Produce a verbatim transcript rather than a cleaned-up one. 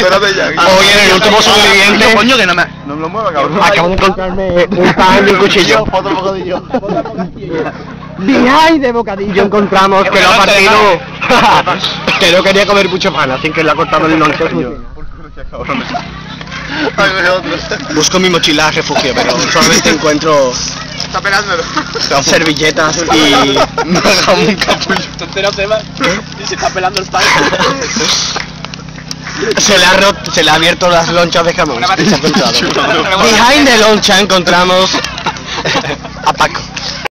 espérate ya. Hoy en el último sobreviviente. Coño, que no me... No me lo muevas, cabrón. Acabo de encontrarme un pan y un cuchillo. Otro bocadillo. Behind de bocadillo encontramos que lo ha partido. Que no quería comer mucho pan, así que le ha cortado el lonche. Ay, me otro. Busco mi mochila de refugio, pero solamente encuentro Está pelándolo. servilletas y jamón capullo. ¿Te enteras de más? Y se está pelando el pan. Se le ha roto, se le ha abierto las lonchas de jamón. Y se ha encontrado. Behind the loncha encontramos a Paco.